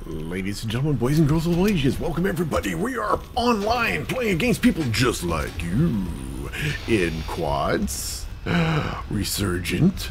Ladies and gentlemen, boys and girls of all ages, welcome everybody. We are online playing against people just like you in quads, Resurgent,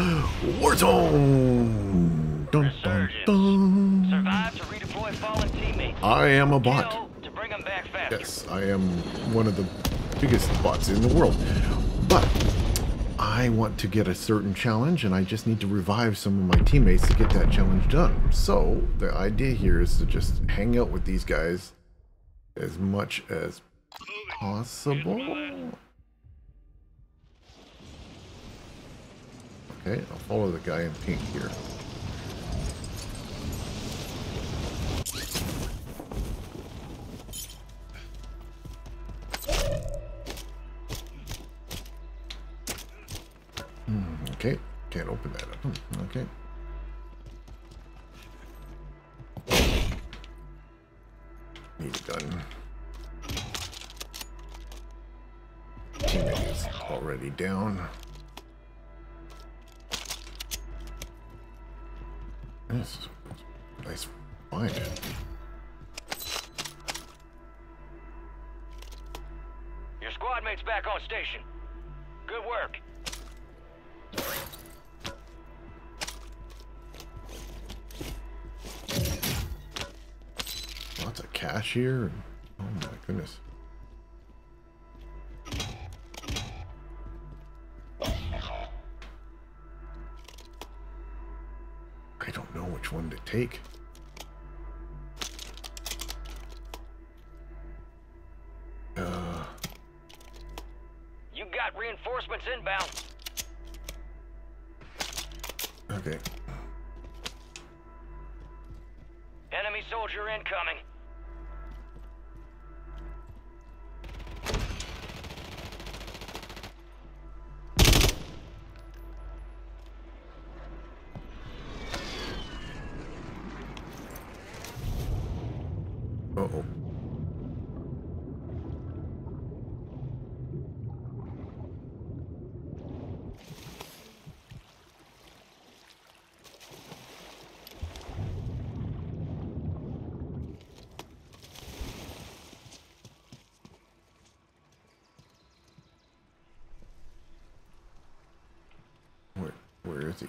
Warzone. Dun, dun, dun. Survive to redeploy fallen teammates. I am a bot. Kill to bring them back faster. Yes, I am one of the biggest bots in the world. But I want to get a certain challenge, and I just need to revive some of my teammates to get that challenge done. So the idea here is to just hang out with these guys as much as possible. Okay, I'll follow the guy in pink here. Okay, can't open that up. Okay. Need a gun. Teammate is already down. This is a nice find. Your squad mate's back on station. Good work. Lots of cash here. Oh my goodness. I don't know which one to take. You got reinforcements inbound. Okay. Enemy soldier incoming. Uh-oh. Where is he?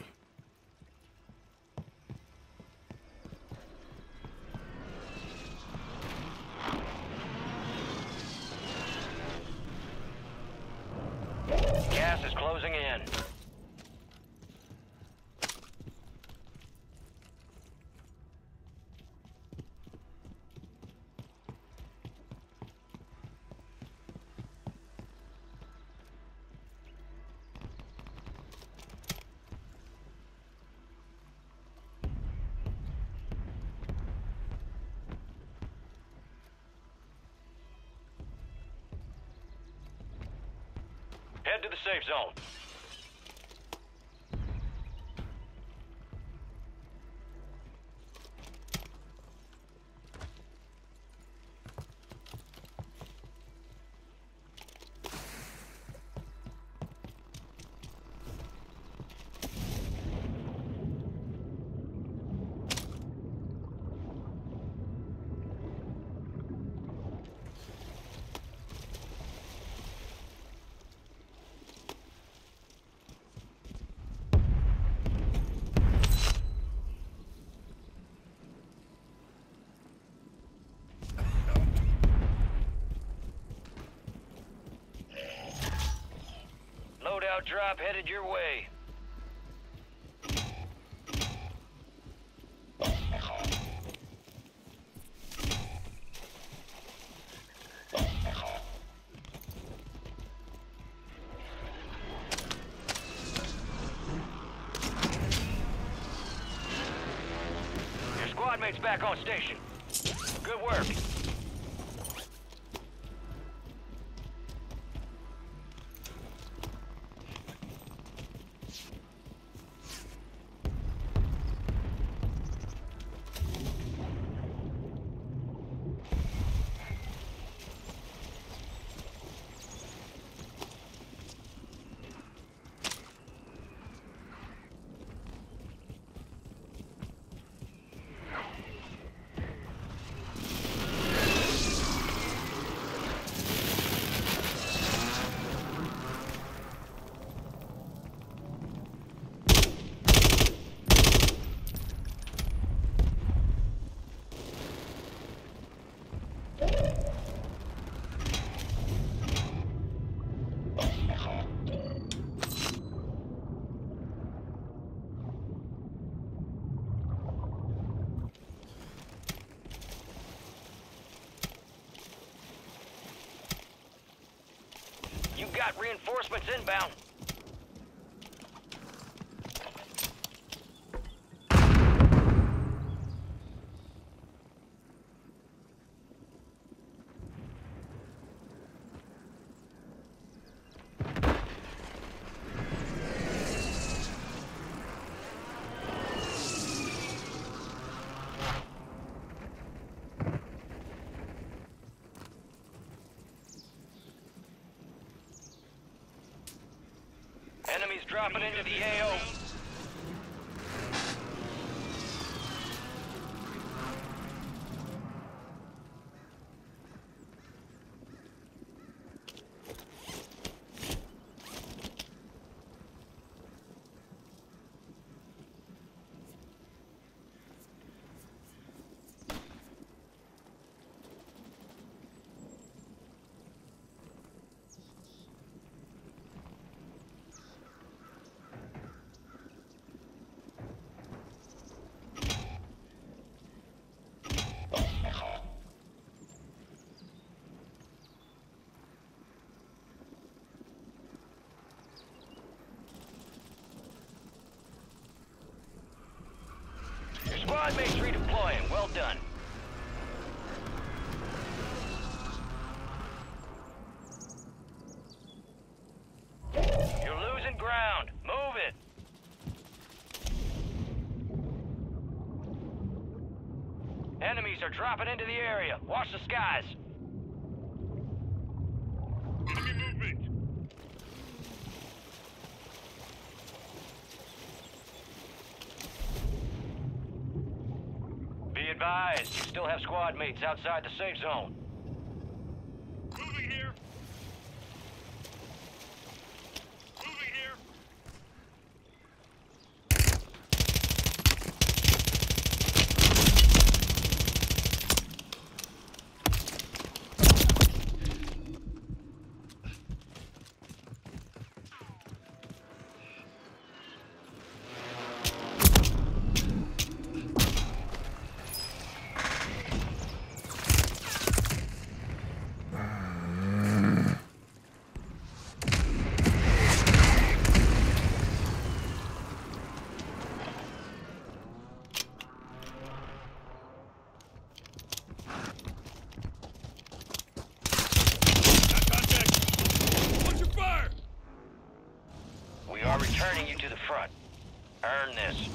Gas is closing in. Head to the safe zone. Loadout drop headed your way. Your squad mate's back on station. Good work. got reinforcements inbound. Enemies dropping into the AO. Your squad mates redeploying. Well done. You're losing ground. Move it. Enemies are dropping into the area. Watch the skies. Enemy movement! Be advised, you still have squad mates outside the safe zone. Moving here! Moving here! We are returning you to the front. Earn this.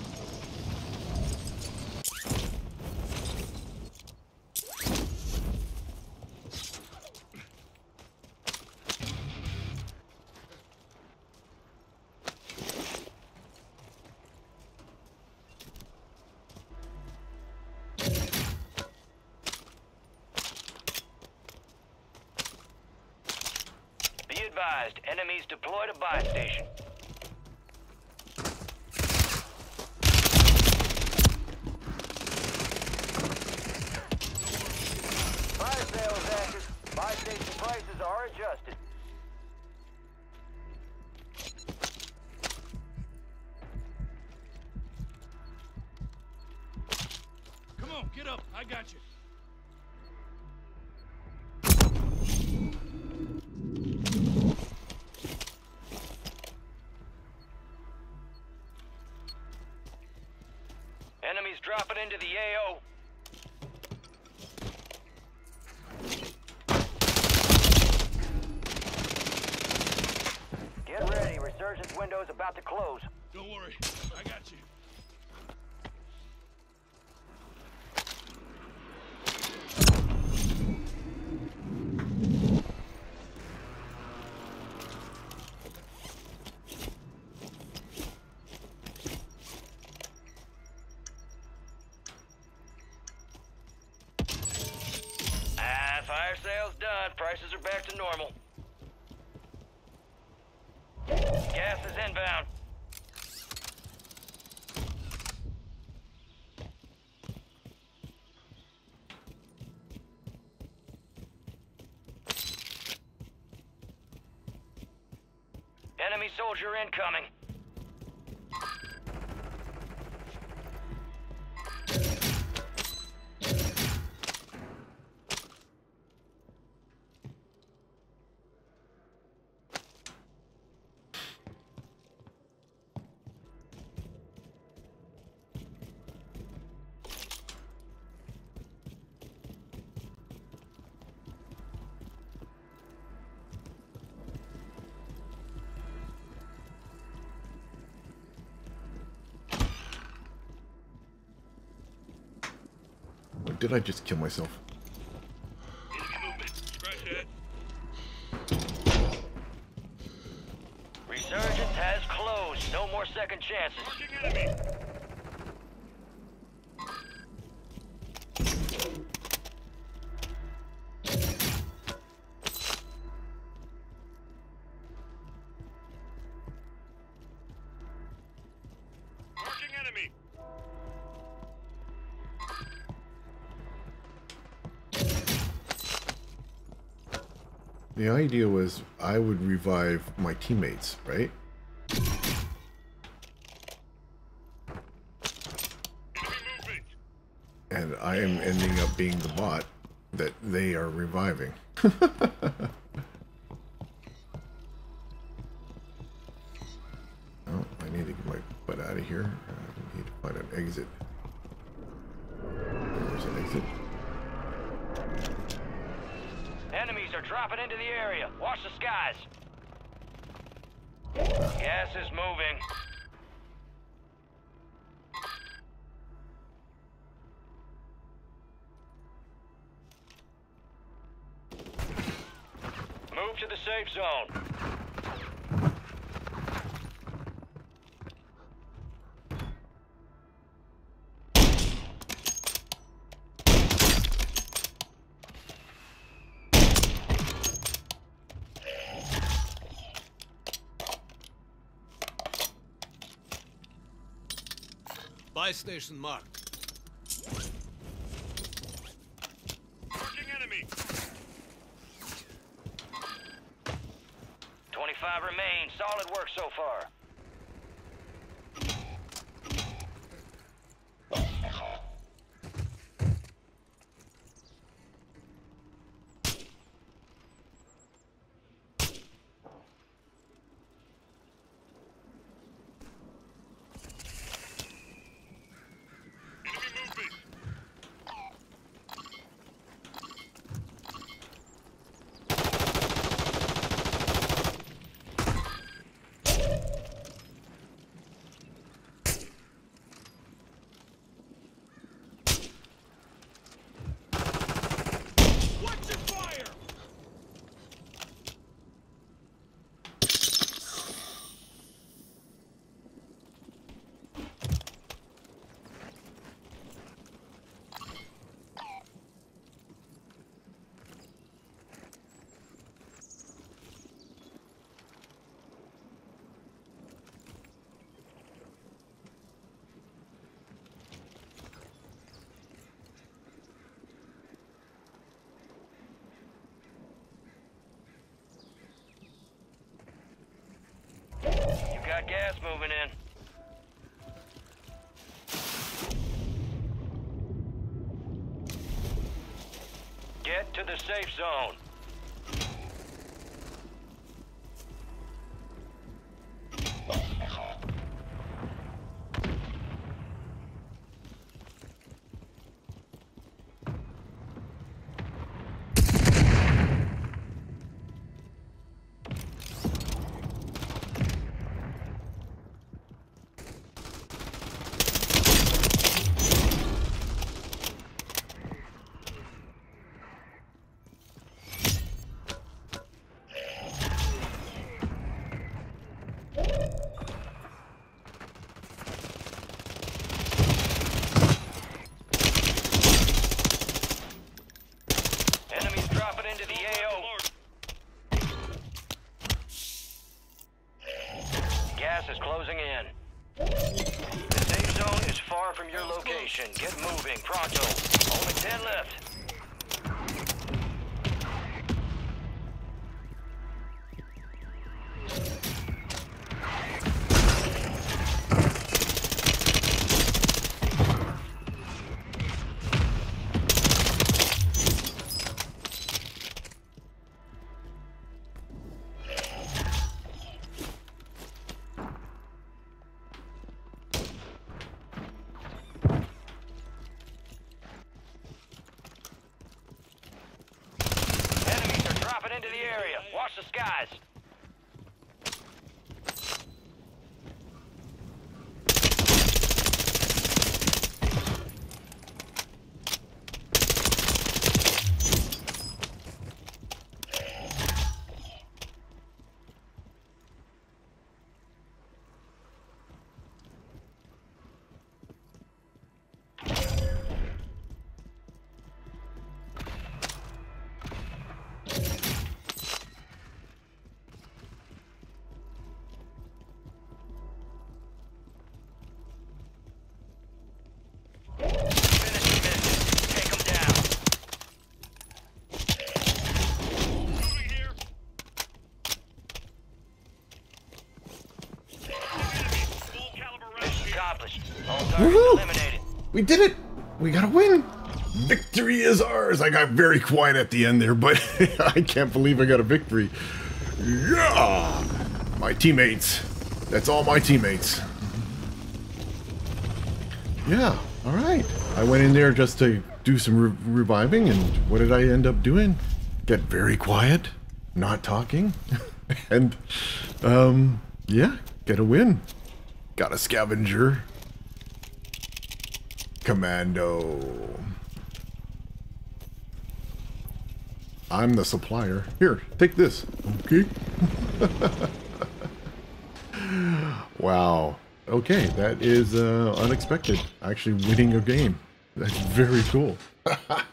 Be advised, enemies deployed a buy station. Fire sales active. Buy station prices are adjusted. Come on, get up. I got you. Enemies dropping into the AO. Get ready, Resurgent window's about to close. Don't worry. I got you. Fire sales done. Prices are back to normal. Gas is inbound. Enemy soldier incoming. did I just kill myself? Resurgent has closed. No more second chances. Marking enemy. The idea was I would revive my teammates, right? And I am ending up being the bot that they are reviving. Oh, I need to get my butt out of here. I need to find an exit. There's an exit. Enemies are dropping into the area. Watch the skies. Gas is moving. Move to the safe zone. Buy station marked. Marking enemy. 25 remain. Solid work so far. Got gas moving in. Get to the safe zone. Into the AO. Gas is closing in. The safe zone is far from your location. Get moving, pronto. Only 10 left. Into the area. Watch the skies. We did it! We got a win! Victory is ours! I got very quiet at the end there, but I can't believe I got a victory. Yeah! My teammates. That's all my teammates. Yeah, alright. I went in there just to do some reviving, and what did I end up doing? Get very quiet, not talking, and, yeah, get a win. Got a scavenger. Commando. I'm the supplier. Here, take this. Okay. Wow. Okay, that is unexpected. Actually winning a game. That's very cool.